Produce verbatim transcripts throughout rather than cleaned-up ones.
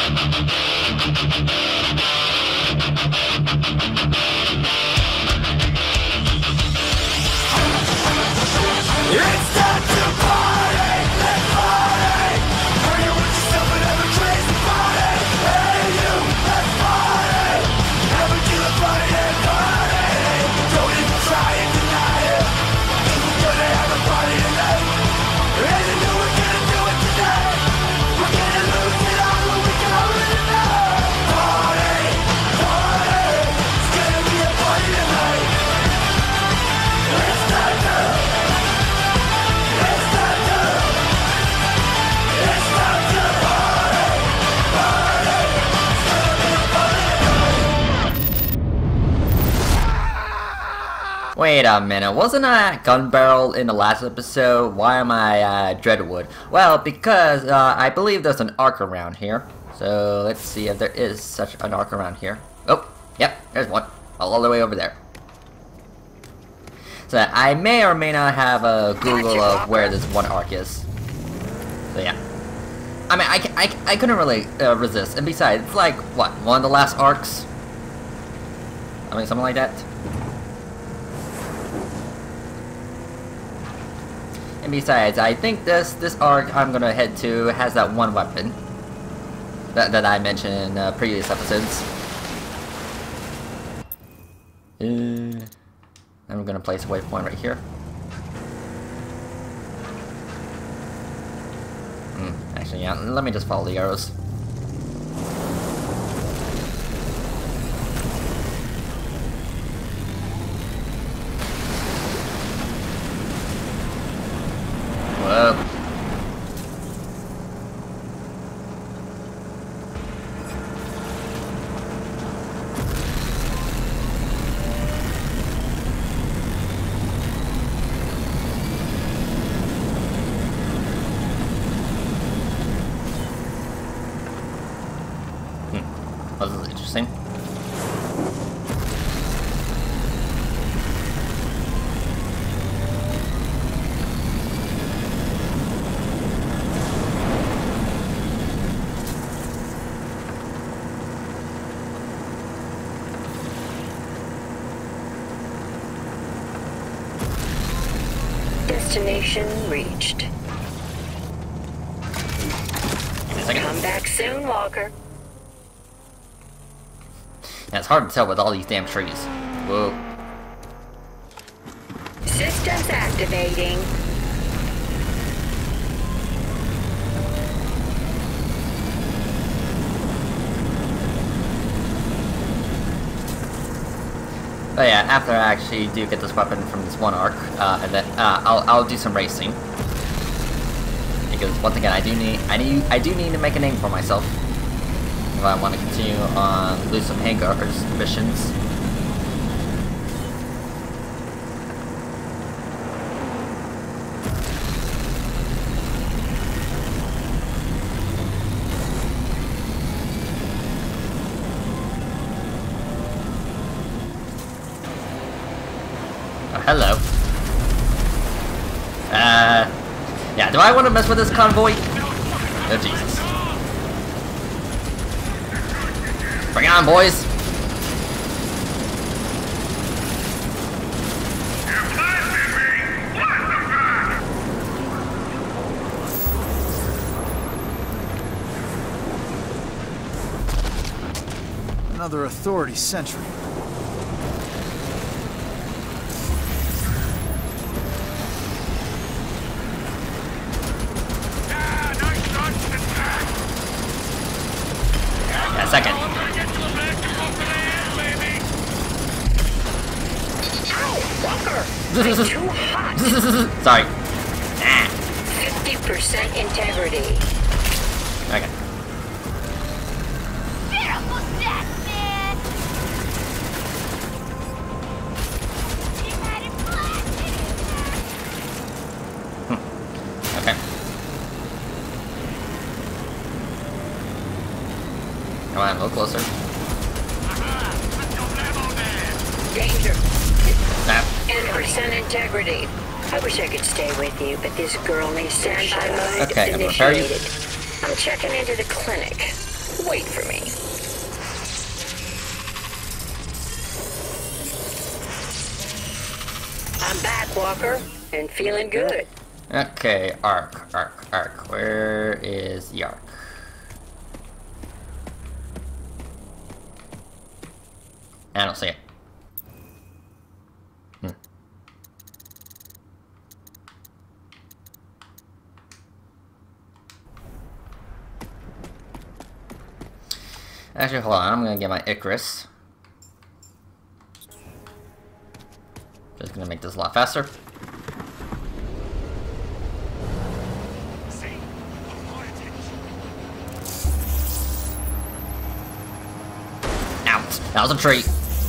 It's time to party, let's party. Bring it with yourself and have a crazy party. Hey you, let's party. Have a killer party and party. Don't even try and deny it. We're gonna have a party tonight. And you know we're gonna do it today. We're gonna lose it all, but we can hold it tonight. Party, party. It's gonna be a party tonight. It's time to It's time to It's time to party, party. It's gonna be a party. Wait a minute, wasn't I at Gun Barrel in the last episode? Why am I at Dreadwood? Well, because uh, I believe there's an arc around here. So let's see if there is such an arc around here. Oh, yep, there's one. All the way over there. So I may or may not have a Google of where this one arc is. So yeah. I mean, I, I, I couldn't really uh, resist. And besides, it's like, what, one of the last arcs? I mean, something like that. And besides, I think this this arc I'm gonna head to has that one weapon that, that I mentioned in uh, previous episodes. Uh... I'm gonna place a waypoint right here. Hmm, actually, yeah, let me just follow the arrows. Whoa. This is interesting. Destination reached. Come back soon, Walker. Yeah, it's hard to tell with all these damn trees. Whoa. Systems activating. But yeah, after I actually do get this weapon from this one arc, uh, and then uh, I'll I'll do some racing. Because once again, I do need I need I do need to make a name for myself. If I want to continue on Loose Some Handguards missions. Oh, hello. Uh, yeah, do I want to mess with this convoy? Oh, Jesus. Bring it on, boys! Another authority sentry. Yeah, second. Too hot. Sorry. fifty percent integrity. Okay. Okay. Come on, a little closer. Danger. Snap. ten percent integrity. I wish I could stay with you, but this girl needs standby mode Okay, I'm gonna repair you. initiated. I'm checking into the clinic. Wait for me. I'm back, Walker, and feeling good. Okay, arc, arc, arc. Where is the arc? I don't see it. Hmm. Actually, hold on. I'm gonna get my Icarus. Just gonna make this a lot faster. Ouch! That was a treat.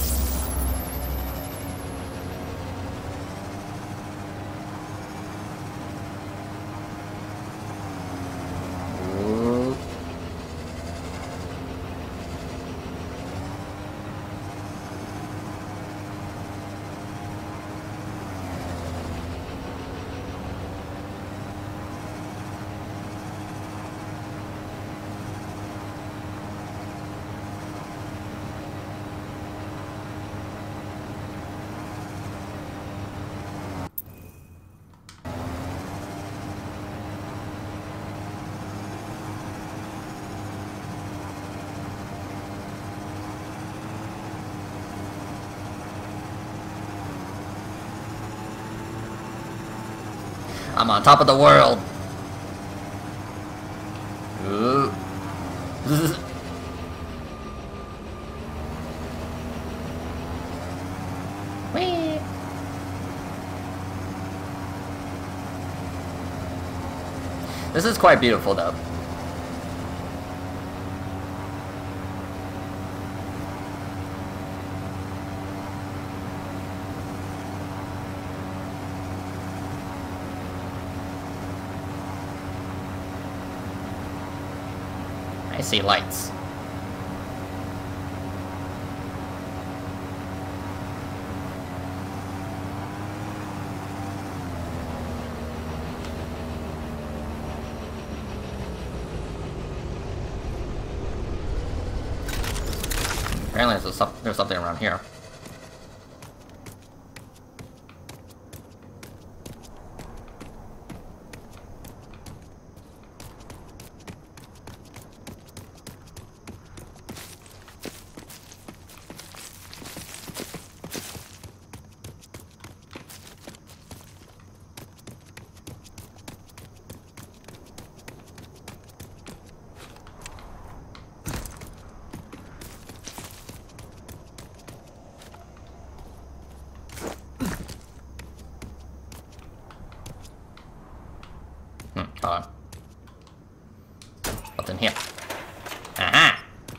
Ooh. I'm on top of the world. Ooh. Whee. This is quite beautiful, though. I see lights. Apparently there's, some, there's something around here. Hmm, hold on. What's in here? Aha!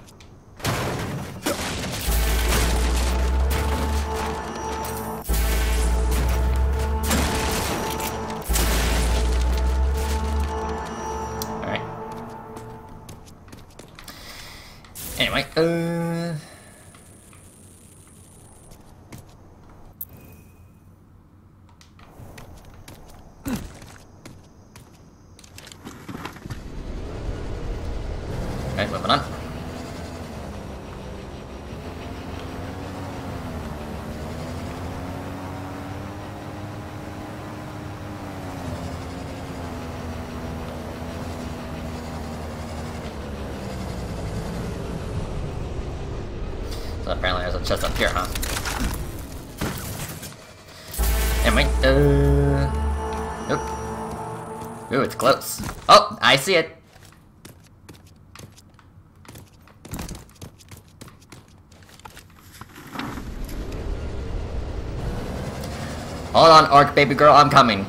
Alright. Anyway, uh... Okay, moving on. So apparently there's a chest up here, huh? Anyway, uh... Oop. Ooh, it's close. Oh, I see it! Hold on, Arc baby girl, I'm coming.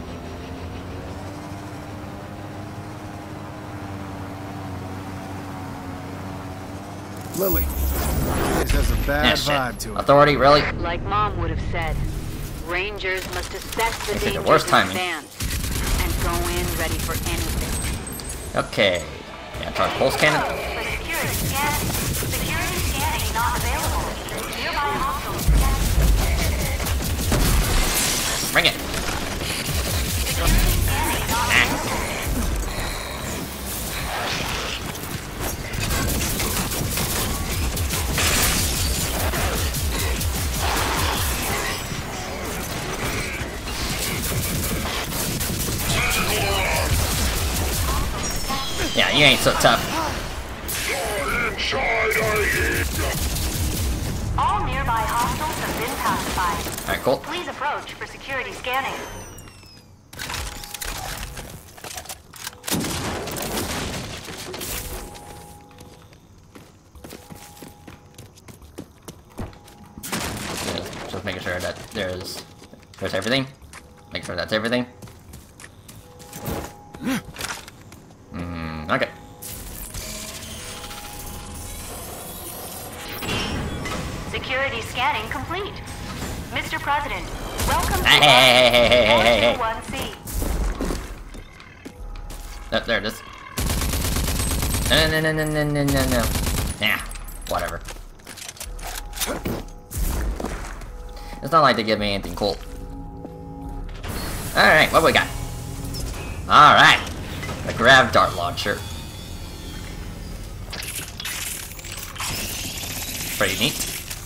Lily, this has a bad Ah, vibe to it. Authority, really? Like Mom would have said, Rangers must assess the This is the dangers worst in timing. advance and go in ready for anything. Okay. Yeah, charge pulse cannon. For security scan, security scanning not available. Nearby hostiles scan. Bring it. Security scanning not available. You ain't so tough. All nearby hostiles have been pacified. Alright, cool. Please approach for security scanning. Just, just making sure that there's there's everything. Make sure that's everything. Mm, okay. Security scanning complete. Mister President, welcome to Hey, hey, hey, hey, hey, hey, hey. one C. Oh, there it is. No, no, no, no, no, no, no, no. Yeah, whatever. It's not like they give me anything cool. Alright, what do we got? Alright. The Grav Dart Launcher. Pretty neat.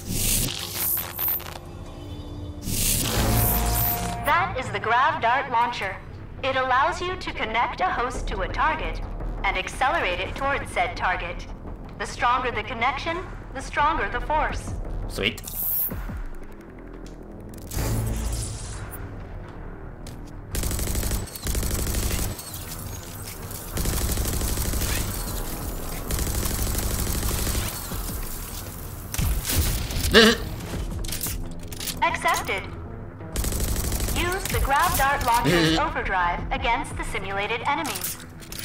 That is the Grav Dart Launcher. It allows you to connect a host to a target and accelerate it towards said target. The stronger the connection, the stronger the force. Sweet. Accepted. Use the Grav Dart Launcher's overdrive against the simulated enemies.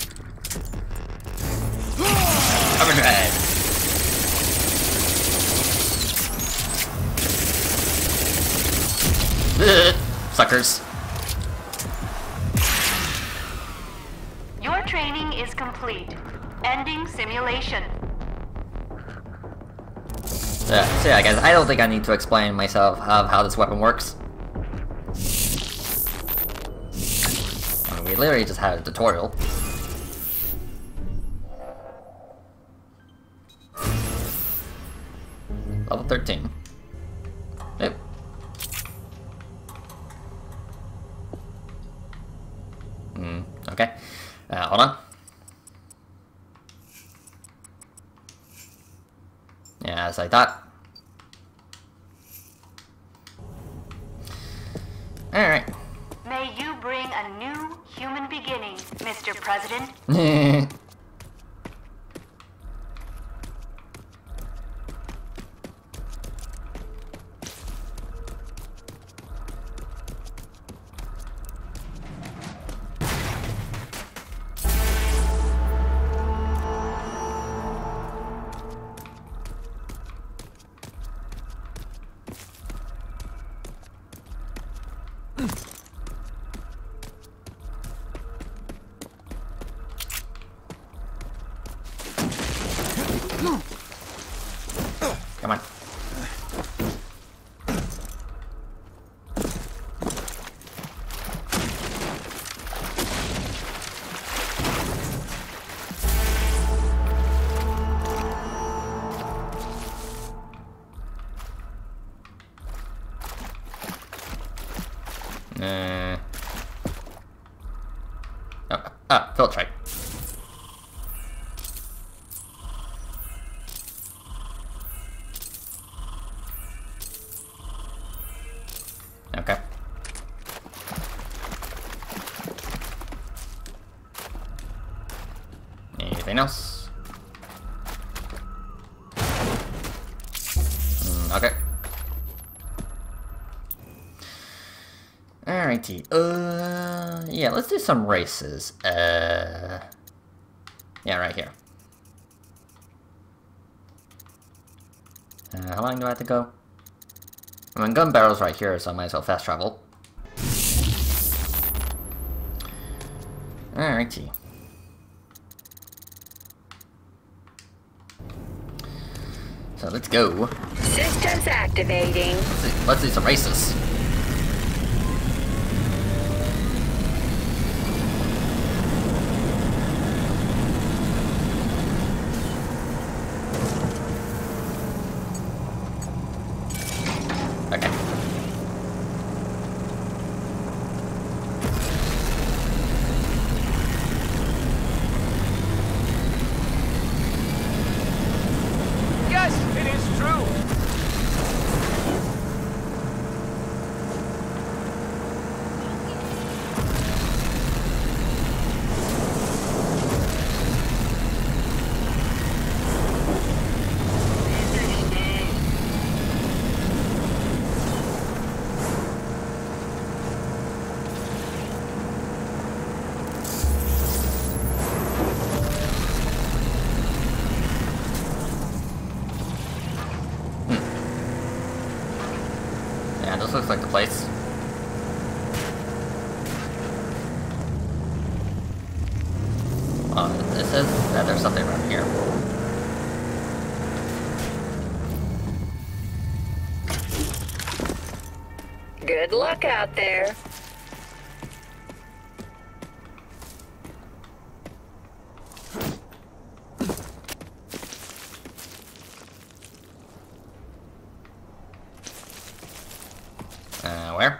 Overdrive. Suckers. Your training is complete. Ending simulation. Yeah, so yeah, guys, I don't think I need to explain myself of how this weapon works. I mean, we literally just had a tutorial. Level thirteen. Yep. Hmm, okay. Uh, hold on. Yeah, as I thought. Alright. May you bring a new human beginning, Mister President. Come on. Uh. Oh, ah, filtrate. Okay. Anything else? Mm, okay. Alrighty. Uh, yeah, let's do some races. Uh, yeah, right here. Uh, how long do I have to go? I mean, gun barrel's right here, so I might as well fast travel. Alrighty. So let's go. Systems activating. Let's do, let's do some races. Okay. looks like the place. Oh, it says that there's something around here. Good luck out there. Uh, where?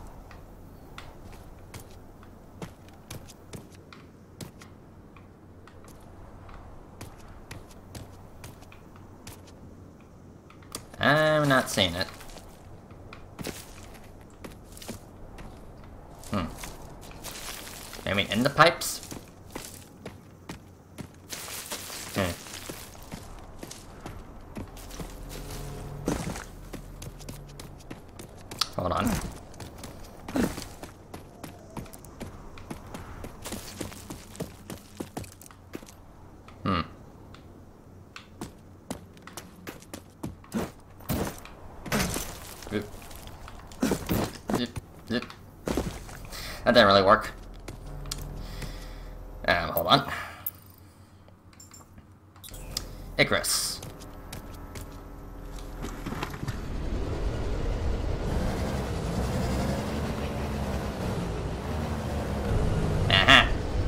I'm not seeing it. Hmm. Maybe in the pipes? Hmm. Hold on. Hmm. Oop. Zip, zip. That didn't really work. Um, hold on. Icarus. Uh-huh.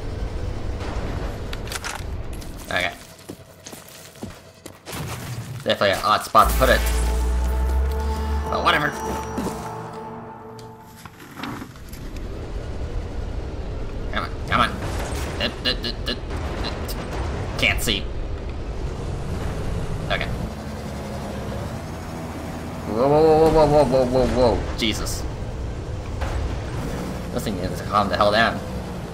Okay. Definitely an odd spot to put it. But whatever. Come on, come on. Uh, uh, uh, uh, uh. Can't see. Okay. Whoa, whoa, whoa, whoa, whoa, whoa, whoa, whoa. Jesus. This thing needs to calm the hell down.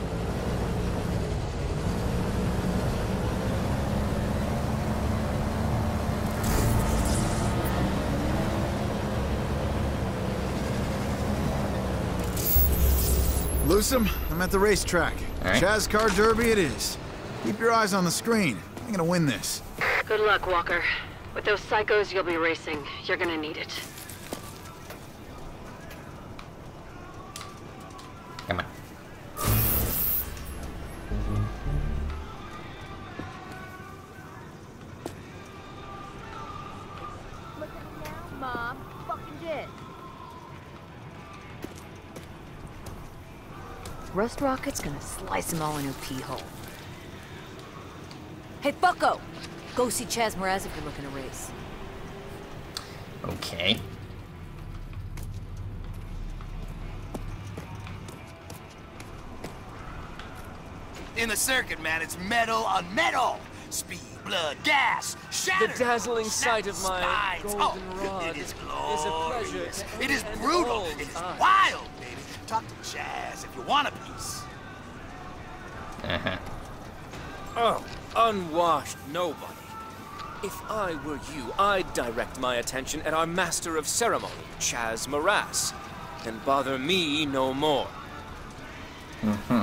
Loose him. I'm at the racetrack. Alright. Chaz Car Derby it is. Keep your eyes on the screen. I'm gonna win this. Good luck, Walker. With those psychos you'll be racing, you're gonna need it. Come on. Look at me now, Mom. Fucking did. Rust Rocket's gonna slice them all in her pee hole. Hey, fucko! Go see Chaz Mraz if you're looking to race. Okay. In the circuit, man, it's metal on metal. Speed, blood, gas, shatter. The dazzling sight of my spines. golden oh, rod it is is a pleasure glorious. to It is any and brutal. all It is eyes. wild, baby. Talk to Chaz if you want a piece. Uh-huh. Oh, unwashed nobody. If I were you, I'd direct my attention at our master of ceremony, Chaz Mraz, and bother me no more. Mm-hmm.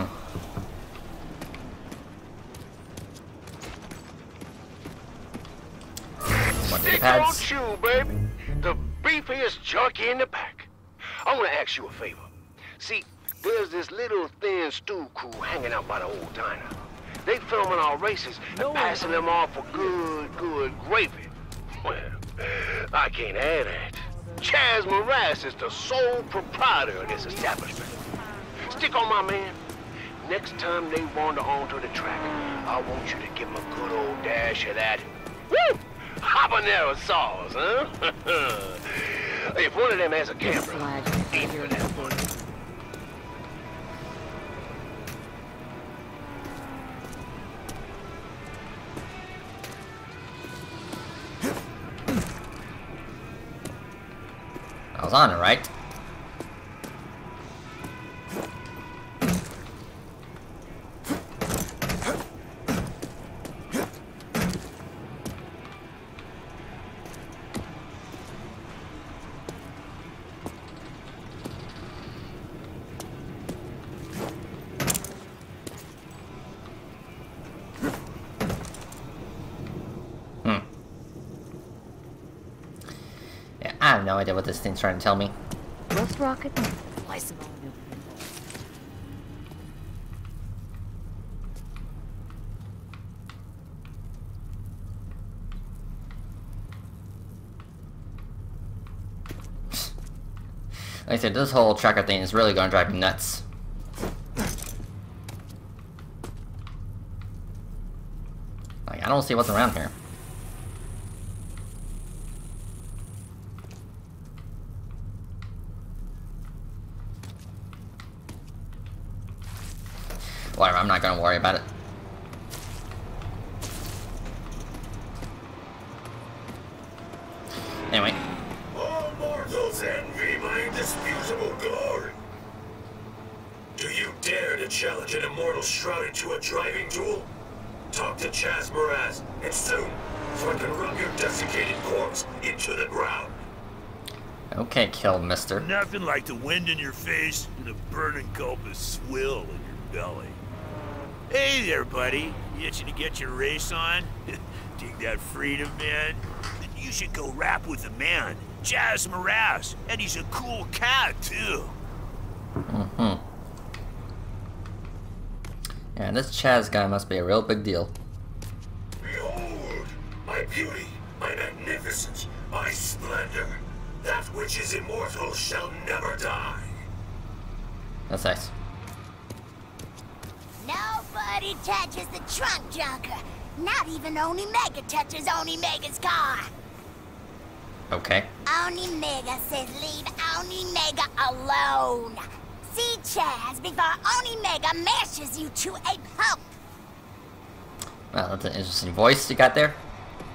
What Stick pads? on you, baby. The beefiest junkie in the pack. I want to ask you a favor. See, there's this little thin stew crew hanging out by the old diner. They filming our races and passing them off for good, good gravy. Well, I can't have that. Chaz Mraz is the sole proprietor of this establishment. Stick on my man. Next time they wander onto the track, I want you to give them a good old dash of that. Woo! Habanero sauce, huh? If one of them has a camera, aim for that one. I was on it, right? I have no idea what this thing's trying to tell me. Rough rocket and slice them all new. Like I said, this whole tracker thing is really going to drive me nuts. Like, I don't see what's around here. Whatever, I'm not going to worry about it. Anyway. All mortals envy my indisputable glory. Do you dare to challenge an immortal shrouded to a driving duel? Talk to Chaz Mraz, and soon, so I can rub your desiccated corpse into the ground. Okay, kill mister. Nothing like the wind in your face and a burning gulp of swill in your belly. Hey there, buddy. You itching to get your race on? Dig that freedom, man? Then you should go rap with the man, Chaz Mraz. And he's a cool cat, too. Mm-hmm. Yeah, this Chaz guy must be a real big deal. Behold, my beauty, my magnificence, my splendor. That which is immortal shall never die. That's nice. Nobody touches the trunk junker. Not even Oni Mega touches Oni Mega's car. Okay. Oni Mega says leave Oni Mega alone. See Chaz before Oni Mega mashes you to a pulp. Well, that's an interesting voice you got there.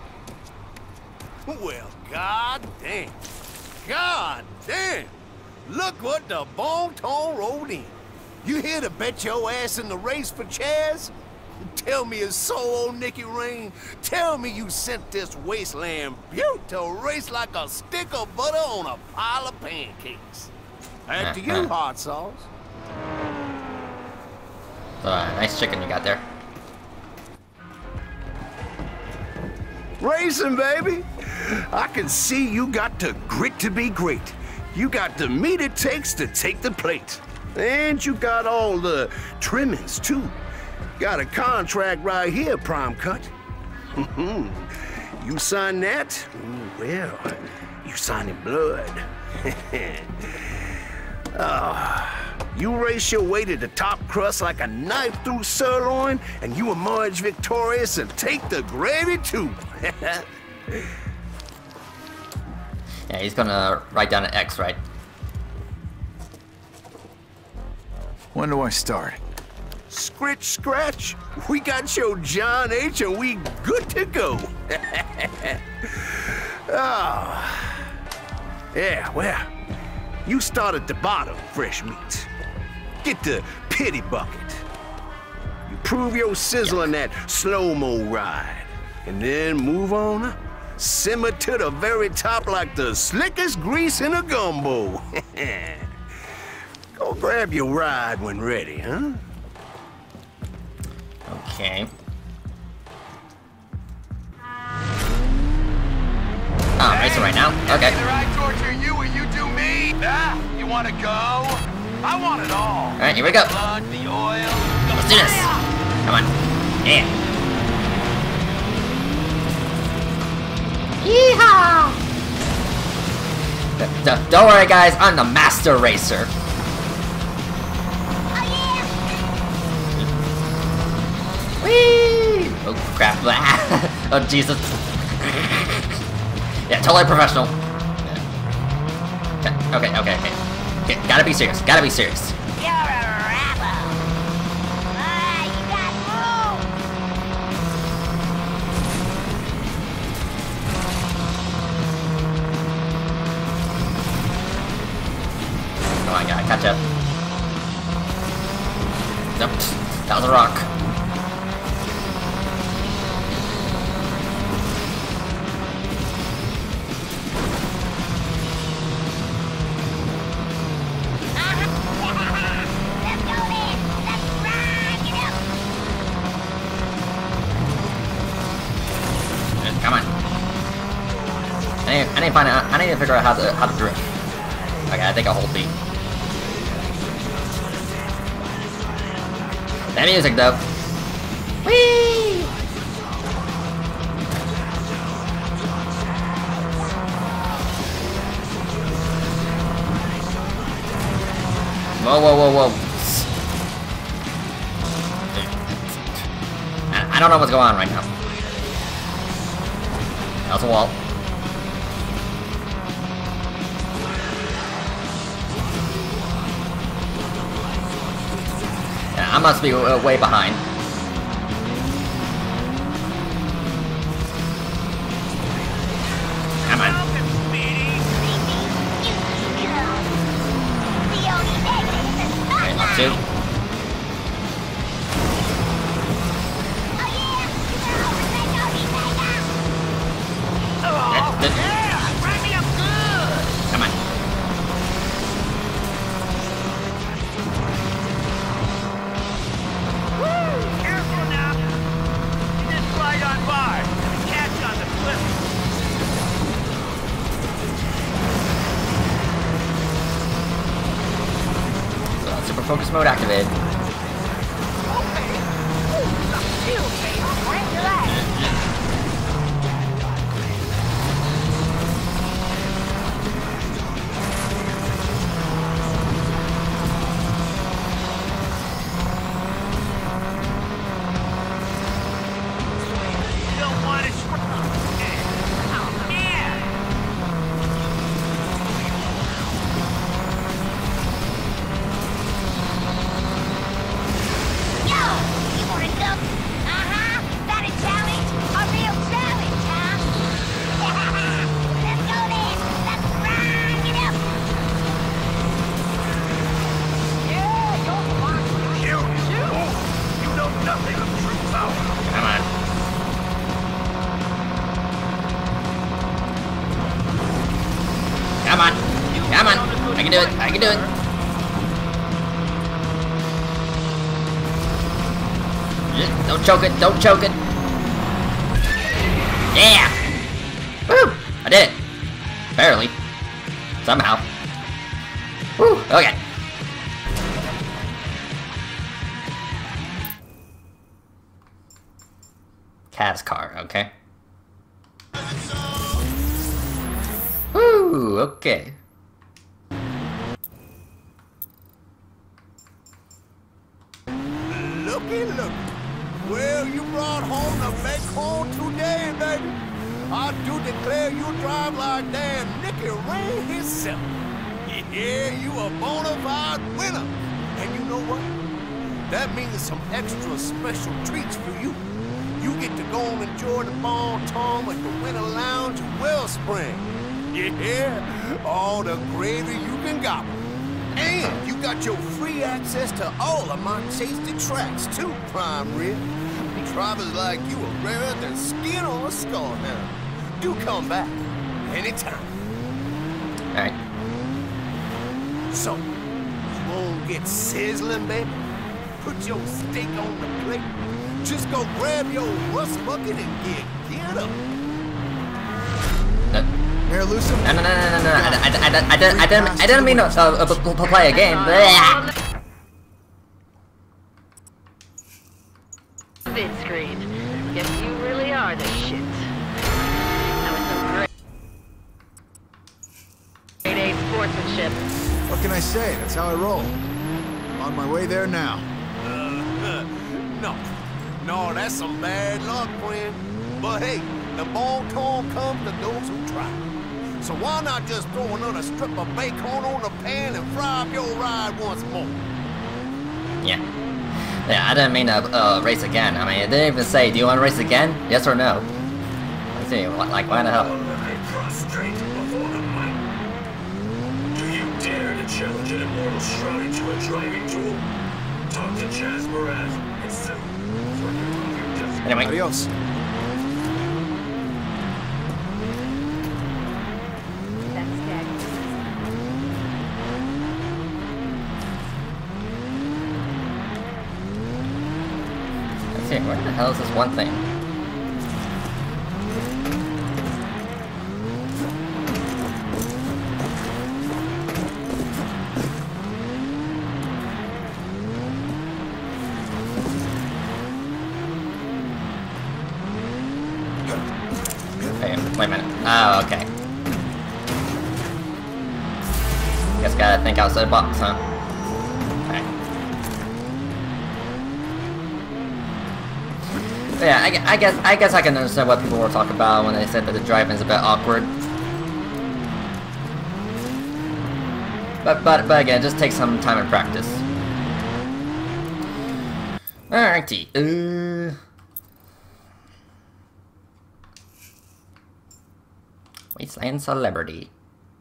Well, god damn. God damn! Look what the Bon-Ton rolled in. You here to bet your ass in the race for Chaz? Tell me it's so, old Nicky Rain. Tell me you sent this wasteland beaut to race like a stick of butter on a pile of pancakes. Back to you, hot sauce. Uh, nice chicken you got there. Racing, baby! I can see you got the grit to be great. You got the meat it takes to take the plate. And you got all the trimmings, too. Got a contract right here, Prime Cut. You sign that? Well, you sign in blood. Oh, you race your way to the top crust like a knife through sirloin, and you emerge victorious and take the gravy, too. Yeah, he's gonna write down an X, right? When do I start? Scritch, scratch. We got your John H. and we good to go. Oh. Yeah, well, you start at the bottom, fresh meat. Get the pity bucket. You prove your sizzle in that slow-mo ride. And then move on up. Simmer to the very top like the slickest grease in a gumbo. Go grab your ride when ready, huh? Okay. Oh, I'm racing right now? Okay. Either I torture you or you do me. Ah, you want to go? I want it all. Alright, here we go. Blood, the oil. Let's do this. Come on. Yeah. Yeehaw! D- don't worry, guys. I'm the master racer. Oh yeah! Whee! Oh crap! Oh Jesus! Yeah, totally professional. Yeah. Okay, okay, okay. Okay, gotta be serious. Gotta be serious. You're a rebel. Ah, you got room. Oh my god, catch up. Nope, that was a rock. Come on. I need, I need to find out. I need to figure out how to how to drift. Okay, I think I'll hold B. That music though. Whee! Whoa, whoa, whoa, whoa. I, I don't know what's going on right now. That was a wall. Yeah, I must be uh, way behind. Come on. Okay, not two. Oh, yeah! Wrap me up good! Come on. Woo! Careful now! You just slide on by. Catch on the cliff. So, super focus mode activated. Come on. Come on. I can do it. I can do it. Yeah, don't choke it. Don't choke it. Yeah. Woo. I did it. Barely. Somehow. Woo. Okay. Cav's car. Okay. Woo, okay. Looky, looky. Well, you brought home the bacon today, baby. I do declare you drive like Dan Nicky Ray himself. Yeah, you a bona fide winner. And you know what? That means some extra special treats for you. You get to go and enjoy the bon ton at the Winter Lounge in Wellspring. Yeah, all the gravy you can gobble. And you got your free access to all of my tasty tracks, too, Prime Rib. Drivers like you are rarer than skin on a skull now. Do come back anytime. All right. So, you won't get sizzling, baby? Put your steak on the plate. Just go grab your rust bucket and get get up. No. Mayor Lucy? No, no, no, no, no, no. I, I, I, I, didn't, I didn't, I didn't mean to uh, uh, play a game. Vid screen. Guess you really are the shit. That was some great, great A sportsmanship. What can I say? That's how I roll. I'm on my way there now. Uh, no. No, that's some bad luck, friend. But hey, the bon ton comes to those who try. So why not just throw another strip of bacon on the pan and fry up your ride once more? Yeah. Yeah, I didn't mean to uh, race again. I mean, it didn't even say, do you want to race again? Yes or no? Let's see, like, why the hell? Prostrate before the might. Do you dare to challenge an immortal shrouded to a driving duel? Talk to Chaz Moraz and Sue. Anyway. Adios. Let's see, where the hell is this one thing? Wait a minute. Oh, okay. Guess gotta think outside the box, huh? Okay. Yeah, I, I guess I guess I can understand what people were talking about when they said that the driving is a bit awkward. But but but again, just take some time and practice. Alrighty. Uh. Wasteland celebrity.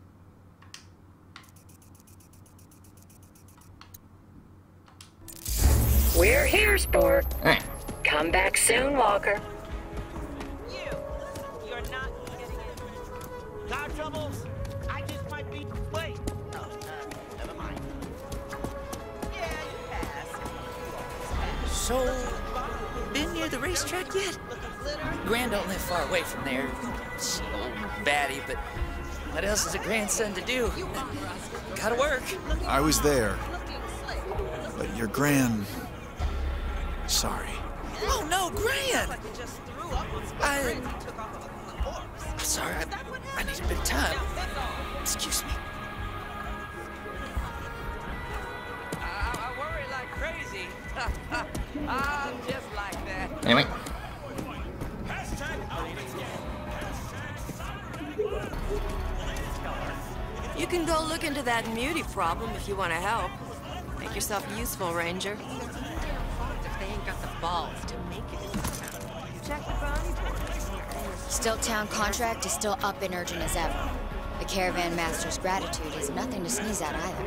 We're here, sport. Alright. Come back soon, Walker. You, you're not getting it. Car troubles? I just might be wait. Oh, uh, never mind. Yeah, you pass. So, been near the racetrack yet? Gran don't live far away from there. She's an old baddie, but what else is a grandson to do? Gotta work. I was there. But your gran... Sorry. Oh, no, Gran! I... I'm sorry, I, I need a bit of time. Excuse me. I, I worry like crazy. I'm just like that. Anyway. You can go look into that mutie problem if you want to help. Make yourself useful, Ranger. If they ain't got the balls to make it in town. Check the bounty board. Still town contract is still up and urgent as ever. The caravan master's gratitude is nothing to sneeze at either.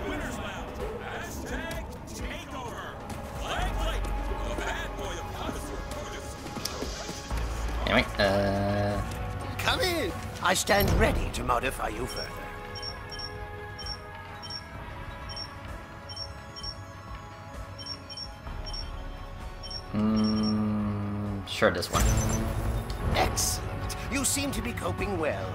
Anyway, uh... Come in. I stand ready to modify you further. Hmm... Sure, this one. Excellent. You seem to be coping well.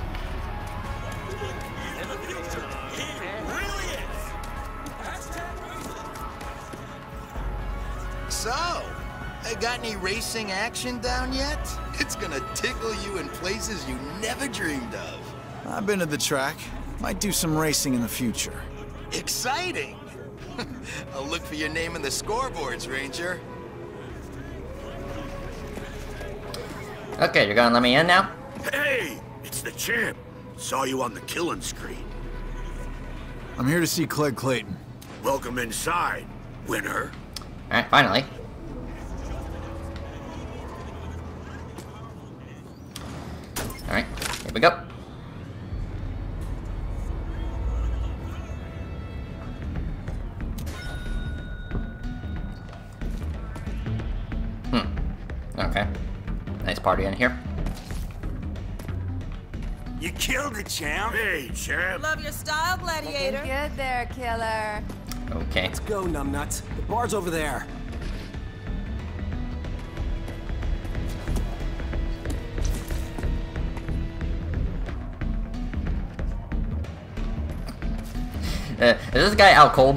So, they got any racing action down yet? It's gonna tickle you in places you never dreamed of. I've been to the track. Might do some racing in the future. Exciting! I'll look for your name in the scoreboards, Ranger. Okay, you're gonna let me in now? Hey, it's the champ. Saw you on the killing screen. I'm here to see Clegg Clayton. Welcome inside, winner. Alright, finally. Alright, here we go. Hmm. Okay. Nice party in here. You killed it, champ. Hey, champ. Love your style, gladiator. Looking good there, killer. Okay. Let's go, numbnuts. The bar's over there. Uh, is this guy out cold?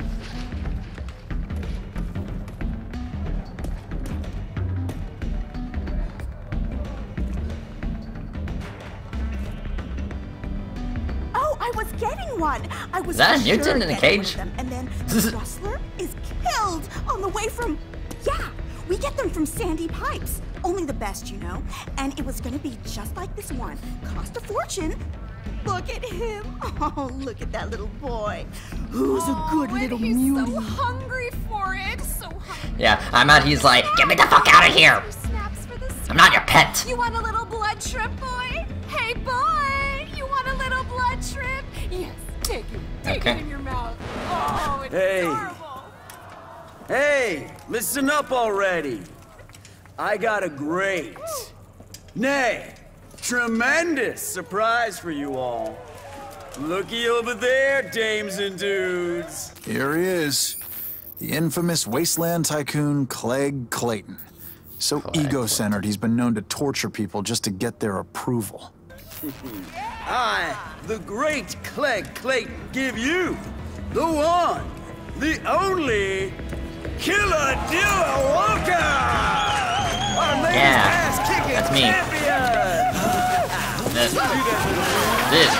Oh, I was getting one. I was Is that a sure mutant in a getting cage? one of them. And then the rustler is killed on the way from... Yeah, we get them from Sandy Pipes. Only the best, you know. And it was gonna be just like this one. Cost a fortune. Look at him. Oh, look at that little boy. Who's oh, a good little he's mutie. so hungry for it. So hungry. Yeah, I'm out. He's like, get me the fuck out of here. I'm not your pet. You want a little blood shrimp, boy? Hey, boy. You want a little blood shrimp? Yes, take it. Take Okay. it in your mouth. Oh, it's Hey. adorable. Hey, listen up already. I got a great, nay, tremendous surprise for you all. Looky over there, dames and dudes. Here he is. The infamous wasteland tycoon, Clegg Clayton. So ego-centered, he's been known to torture people just to get their approval. I, the great Clegg Clayton, give you the one, the only, Killer Dilla Walker! Our latest Yeah, ass-kicking that's me. champion! this. This.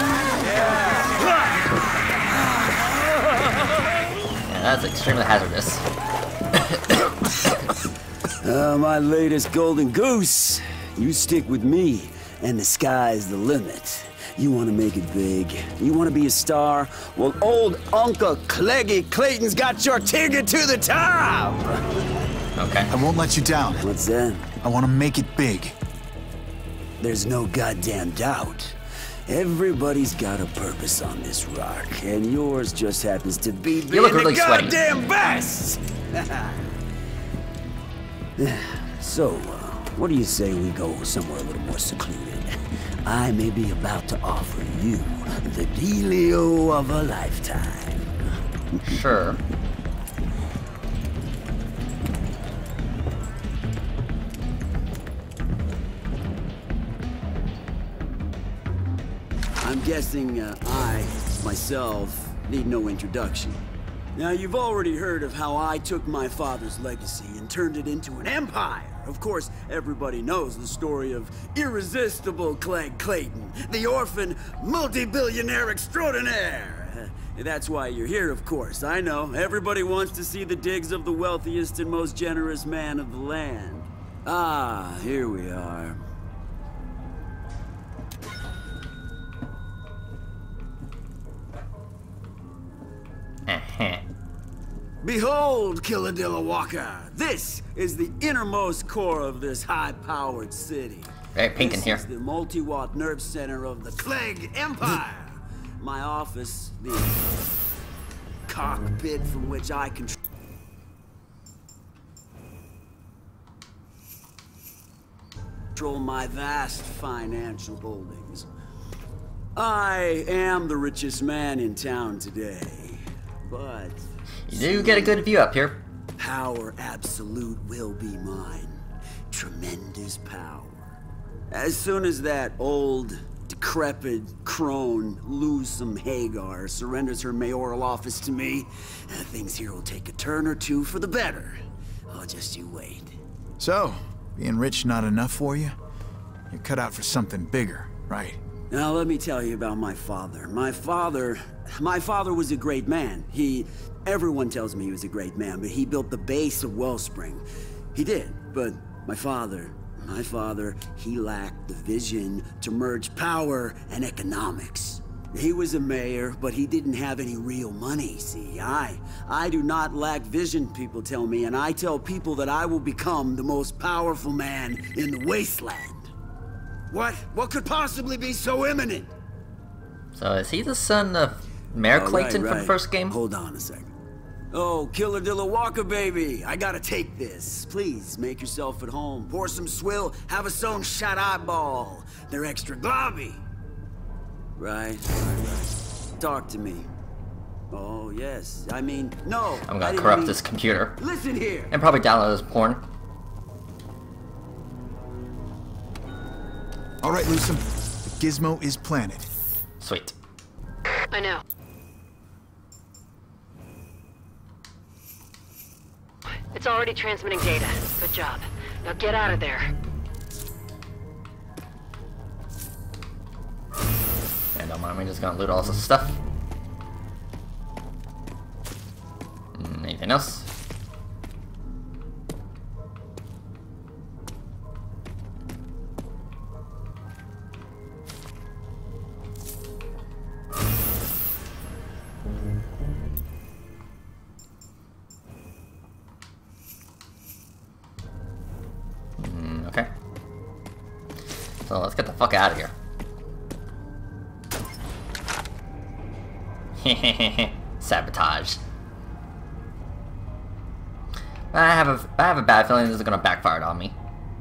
Yeah, that's extremely hazardous. uh, my latest golden goose. You stick with me, and the sky's the limit. You want to make it big. You want to be a star? Well, old Uncle Cleggy Clayton's got your ticket to the top! Okay. I won't let you down. What's that? I want to make it big. There's no goddamn doubt. Everybody's got a purpose on this rock, and yours just happens to be being you look really the sweaty. goddamn best! So, uh, what do you say we go somewhere a little more secluded? I may be about to offer you the dealio of a lifetime. Sure. I'm guessing uh, I, myself, need no introduction. Now, you've already heard of how I took my father's legacy and turned it into an empire. Of course, everybody knows the story of irresistible Clegg Clayton, the orphan multi-billionaire extraordinaire. Uh, that's why you're here, of course. I know. Everybody wants to see the digs of the wealthiest and most generous man of the land. Ah, here we are. Behold, Killadilla Walker! This is the innermost core of this high-powered city. Very pink in here. This is the multi-watt nerve center of the Clegg Empire. My office, the cockpit from which I control control my vast financial holdings. I am the richest man in town today, but you do get a good view up here. Power absolute will be mine. Tremendous power. As soon as that old, decrepit crone, Lusum Hagar, surrenders her mayoral office to me, uh, things here will take a turn or two for the better. Oh, just you wait. So, being rich not enough for you? You're cut out for something bigger, right? Now, let me tell you about my father. My father... My father was a great man. He... Everyone tells me he was a great man, but he built the base of Wellspring. He did, but my father... My father, he lacked the vision to merge power and economics. He was a mayor, but he didn't have any real money, see? I... I do not lack vision, people tell me, and I tell people that I will become the most powerful man in the wasteland. What? What could possibly be so imminent? So is he the son of Mayor Oh, Clayton right, from right. the first game? Hold on a second. Oh, Killadilla Walker, baby. I gotta take this. Please, make yourself at home. Pour some swill, have a sewn shot eyeball. They're extra globby. Right, right, right. Talk to me. Oh, yes. I mean, no. I'm I gonna didn't corrupt mean- this computer. Listen here. And probably download this porn. All right, Lusum. The gizmo is planted. Sweet. I know. It's already transmitting data. Good job. Now get out of there. And don't mind me, just gonna loot all this stuff. Mm, Anything else? Mm, okay. So let's get the fuck out of here. Sabotage. I have a I have a bad feeling this is gonna backfire on me.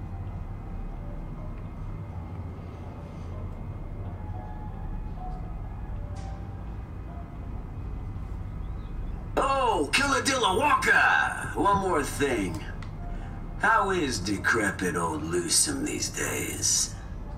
Oh, Killadilla Walker! One more thing. How is decrepit old Lusum these days?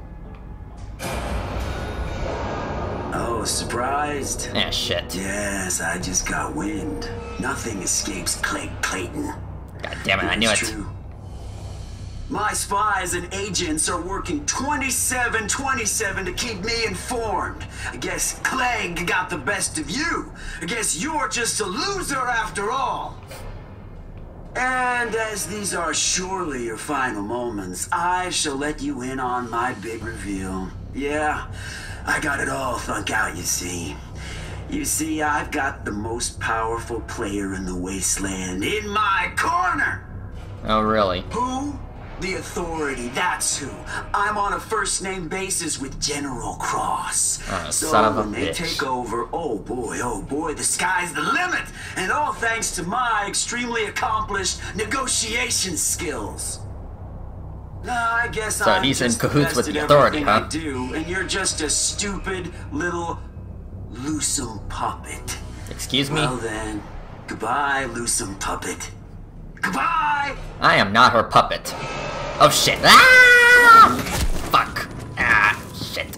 Oh, surprised? Yeah, shit. Yes, I just got wind. Nothing escapes Clegg Clayton. God damn it, I knew it. True. My spies and agents are working twenty-seven twenty-seven to keep me informed. I guess Clegg got the best of you. I guess you're just a loser after all. And as these are surely your final moments, I shall let you in on my big reveal. Yeah, I got it all thunk out, you see. You see, I've got the most powerful player in the wasteland in my corner! Oh, really? Who? The Authority, that's who. I'm on a first-name basis with General Cross. Oh, so son of a when they bitch. take over, oh boy, oh boy, the sky's the limit! And all thanks to my extremely accomplished negotiation skills. Now, I guess So I'm he's in just cahoots with best the at Authority, everything huh? I do, and you're just a stupid little Loosum puppet. Excuse me? Well then, goodbye, Loosum puppet. Goodbye! I am not her puppet. Oh shit. Ah! Fuck. Ah, shit.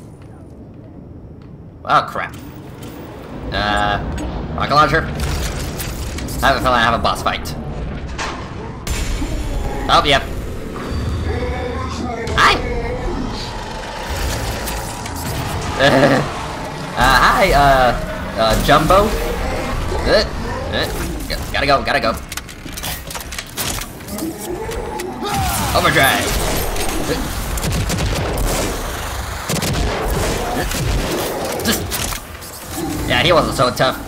Oh crap. Uh, rocket launcher? I have a feeling I have a boss fight. Oh, yep. Hi! uh, hi, uh, uh, Jumbo? Uh, uh, gotta go, gotta go. Overdrive! Yeah, he wasn't so tough.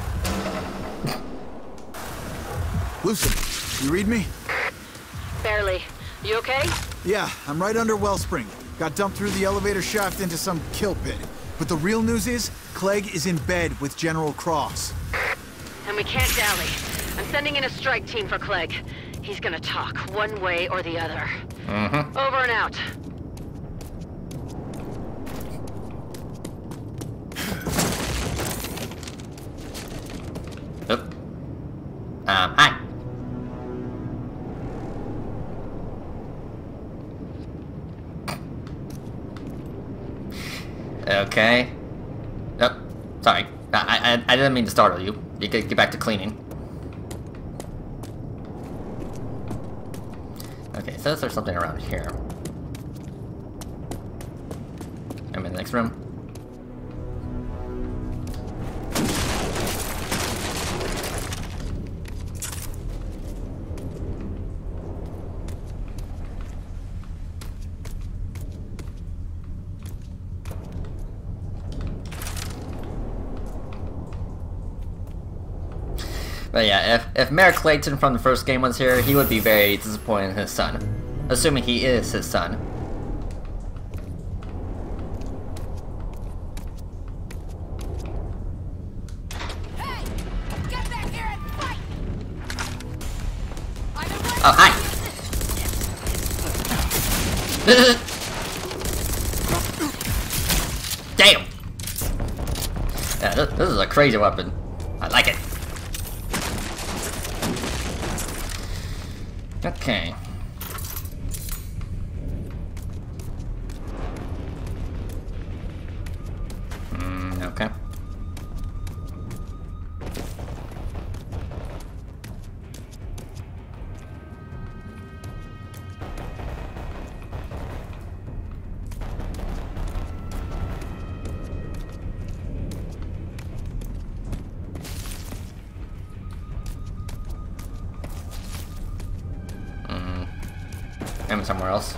Lucid, you read me? Barely. You okay? Yeah, I'm right under Wellspring. Got dumped through the elevator shaft into some kill pit. But the real news is, Clegg is in bed with General Cross. And we can't dally. I'm sending in a strike team for Clegg. He's gonna talk, one way or the other. Mm-hmm. Over and out. Oop. Um, hi. Okay. Oh, sorry. I, I I didn't mean to startle you. You could get back to cleaning. Okay, so there's something around here. I'm in the next room. But yeah, if, if Mayor Clayton from the first game was here, he would be very disappointed in his son. Assuming he is his son. Hey! Get back here and fight! Oh, hi! Damn! Yeah, this, this is a crazy weapon. I like it. Okay. Mm, okay. I'm somewhere else.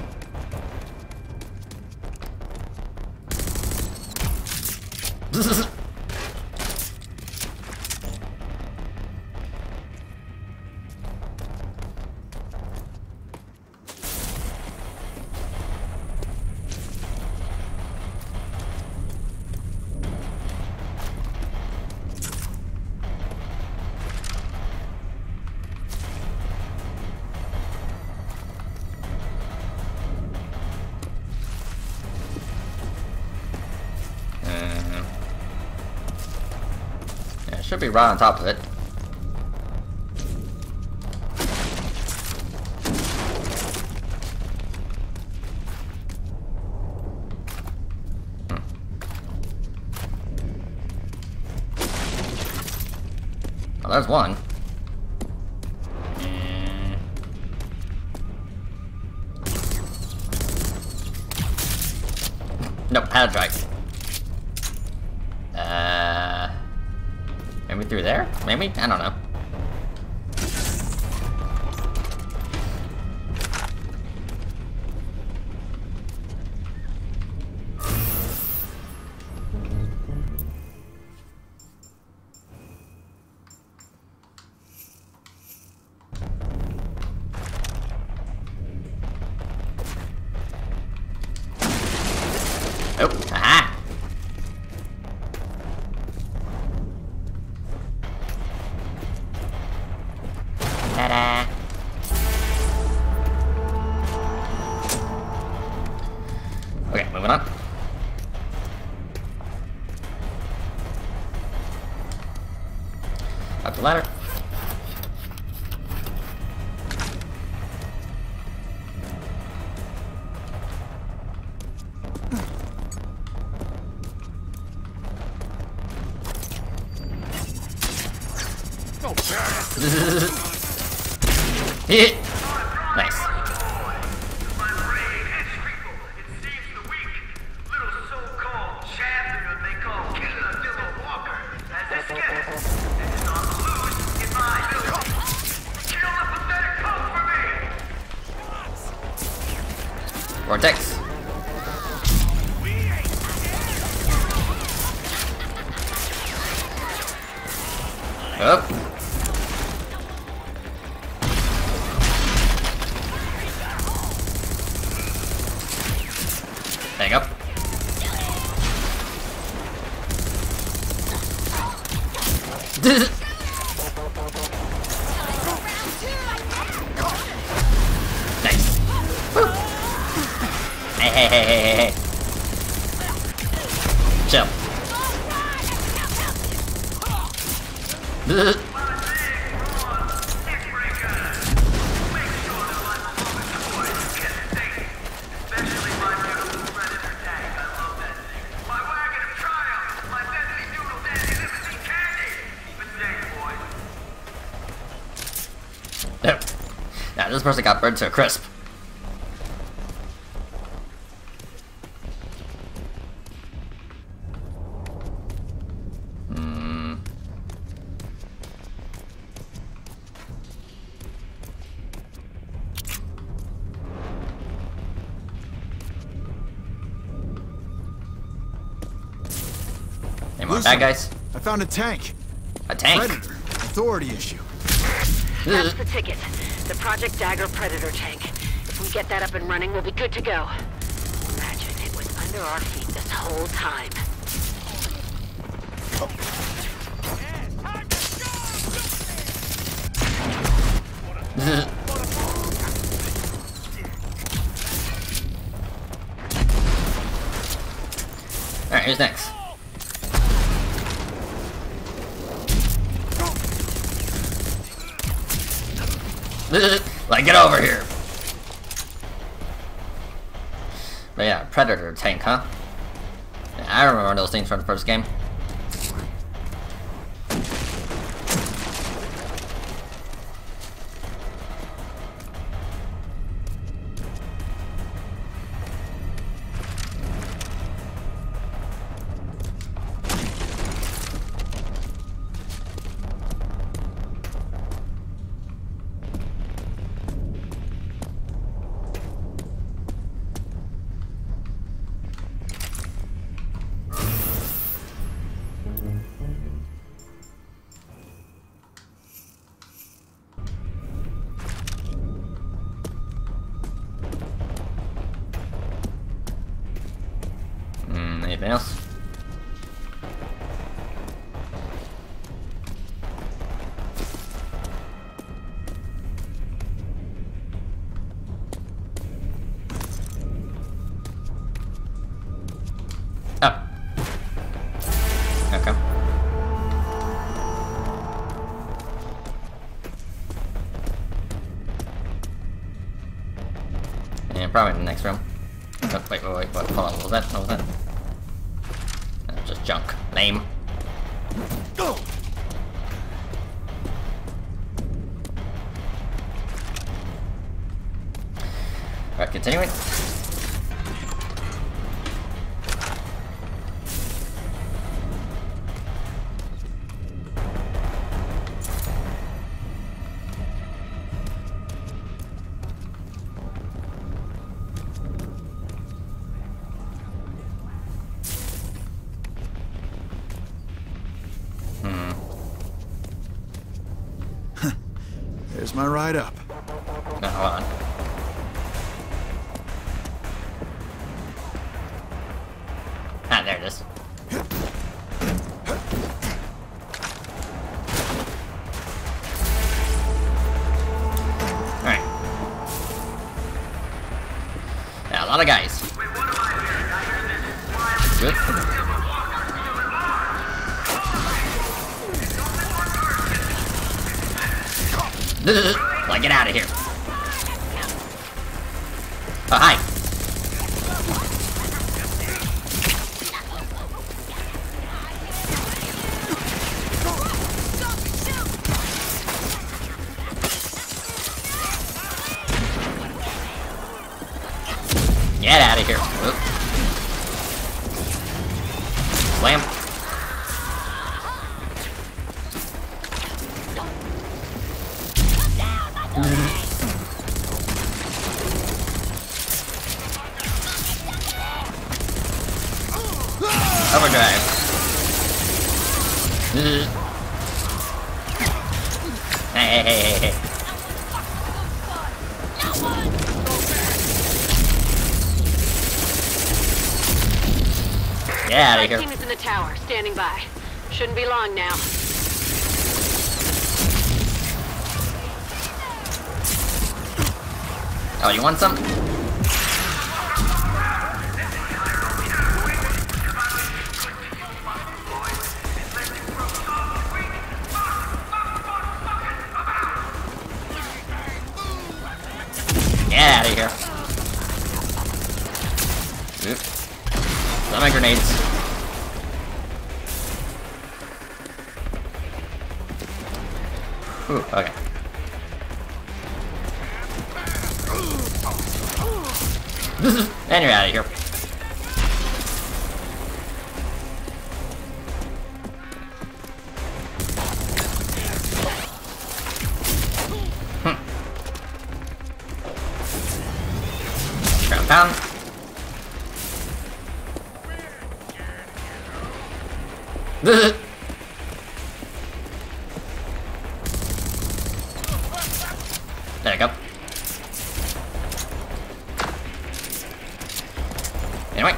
Should be right on top of it. Hmm. Oh, there's one. Nope, had a drag. Uh, maybe through there? Maybe? I don't know. Oh, aha! Ta-da! Okay, moving on. Up the ladder. Hit. Nice. Vortex. Up. Hang up. Nice. Woo. Hey, hey, hey, hey, hey, hey. Chill. Now this person got burned to a crisp. Hmm. Any more bad guys? I found a tank. A tank? Predator. Authority issue. That's the ticket. The Project Dagger Predator tank. If we get that up and running, we'll be good to go. Imagine it was under our feet this whole time. Alright, who's next? Like, get over here! But yeah, Predator tank, huh? Yeah, I remember those things from the first game. Anything else? Oh. Okay. And probably in the next room. Oh, wait, wait, wait, what? Hold on, what was that? What was that? Just junk. Lame. Go! Alright, continuing. Here's my ride up. No, hold on. Ah, there it is. Alright. Yeah, a lot of guys. Good. Like, get out of here. Oh, hi. Get out of here. Oop. Slam. Overdrive. Hey, hey, hey, hey, hey. Get out of here. Team is in the tower, standing by. Shouldn't be long now. Oh, you want some? Get out of here. Oop. Some my grenades. Ooh, okay. And you're out of here. Hmm. Ground pound. There you go. Anyway.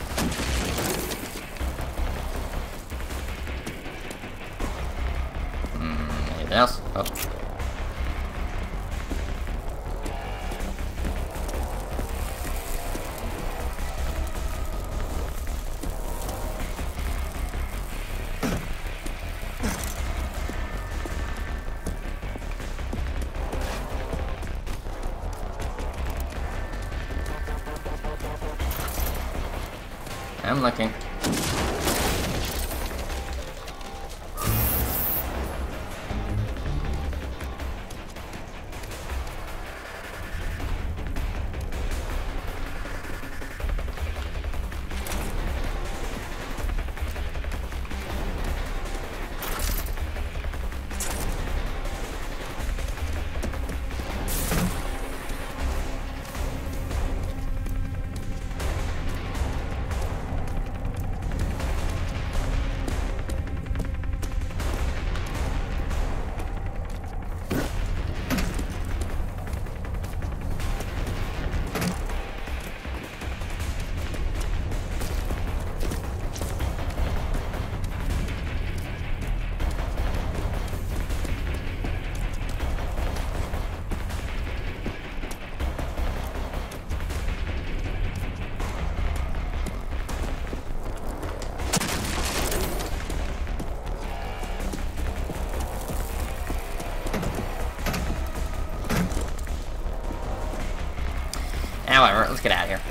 Hmm, anything else? Oh. I'm looking. However, let's get out of here.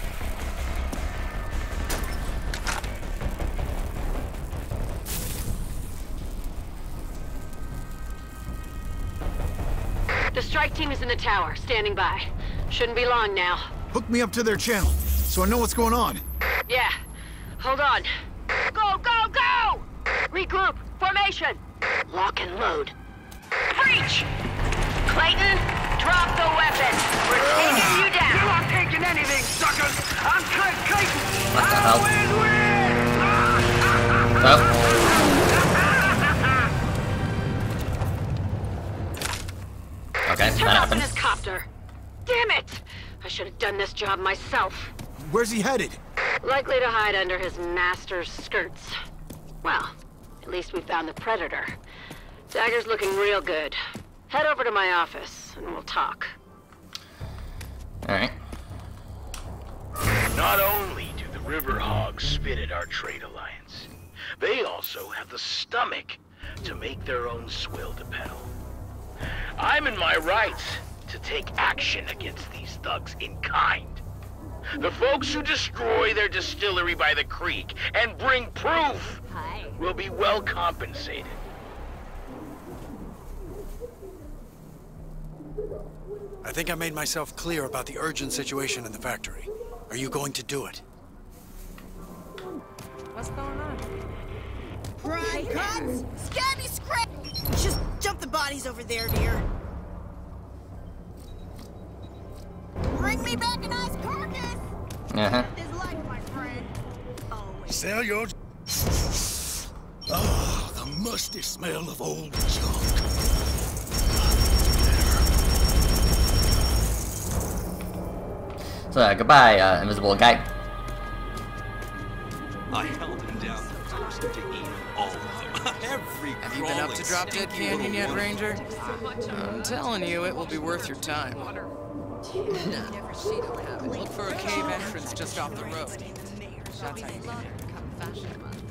The strike team is in the tower, standing by. Shouldn't be long now. Hook me up to their channel, so I know what's going on. Yeah. Hold on. Go, go, go! Regroup. Formation. Lock and load. Breach! Clayton, drop the weapon. We're taking you down. You aren't taking anything, suckers! I'm Clay Clayton! What the hell? Win, win! Oh. should have done this job myself. Where's he headed? Likely to hide under his master's skirts. Well, at least we found the Predator. Dagger's looking real good. Head over to my office, and we'll talk. Alright. Not only do the River Hogs spit at our trade alliance, they also have the stomach to make their own swill to pedal. I'm in my rights to take action against these thugs in kind. The folks who destroy their distillery by the creek and bring proof will be well compensated. I think I made myself clear about the urgent situation in the factory. Are you going to do it? What's going on? Prime cuts! Scabby scrap! Just dump the bodies over there, dear. Bring me back a nice carcass! Uh-huh. This life, my friend. Sell your... Oh, the musty smell of old junk. So, uh, goodbye, uh, invisible guy. I held him down first to eat all of them. Every Have you been up to Drop Dead Canyon yet, Ranger? I'm telling you, it will be worth your time. Look for a cave entrance just off the road. That's how you get there.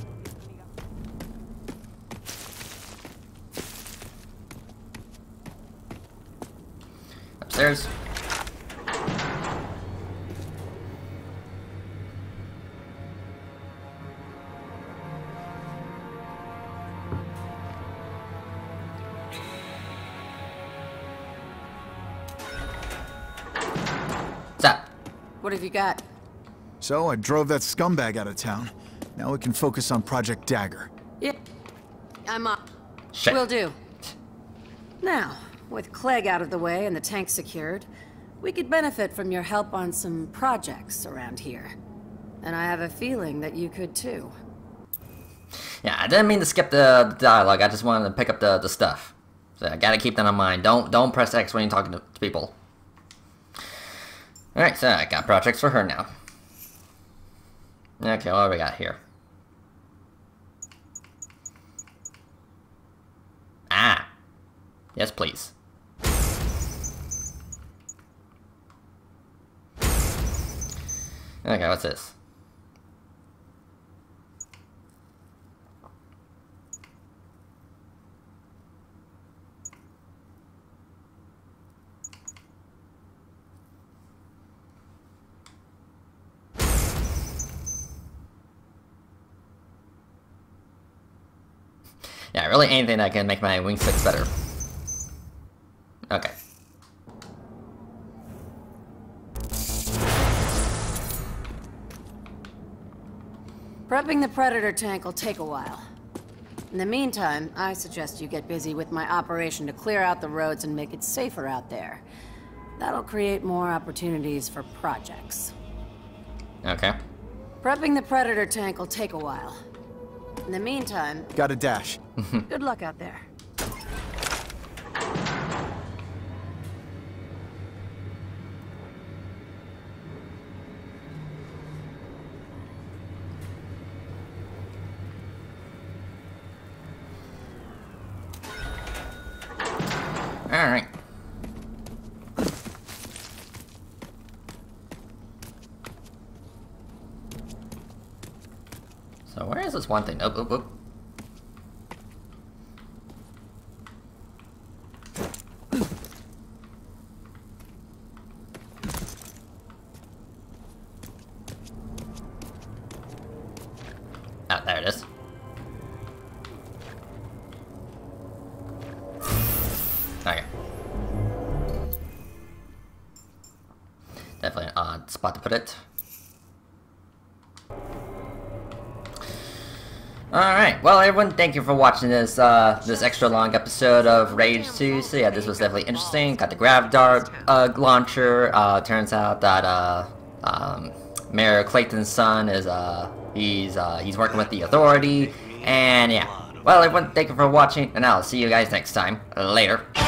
Upstairs. What have you got? So I drove that scumbag out of town. Now we can focus on Project Dagger. Yeah, I'm up. Shit. Will do. Now, with Clegg out of the way and the tank secured, we could benefit from your help on some projects around here. And I have a feeling that you could too. Yeah, I didn't mean to skip the, the dialogue. I just wanted to pick up the, the stuff. So I gotta keep that in mind. Don't don't press X when you're talking to, to people. Alright, so I got projects for her now. Okay, what do we got here? Ah. Yes, please. Okay, what's this? Yeah, really anything that can make my wing sticks better. Okay. Prepping the Predator tank will take a while. In the meantime, I suggest you get busy with my operation to clear out the roads and make it safer out there. That'll create more opportunities for projects. Okay. Prepping the Predator tank will take a while. In the meantime... Got a dash. Good luck out there. Alright. So where is this one thing? Oh, oh, oh. Ah, there it is. Okay. Definitely an odd spot to put it. Alright, well everyone, thank you for watching this uh, this extra long episode of Rage two. So yeah, this was definitely interesting. Got the grav dart uh, launcher. Uh, turns out that uh, um, Mayor Clayton's son is uh, he's uh, he's working with the authority. And yeah, well everyone, thank you for watching, and I'll see you guys next time. Later.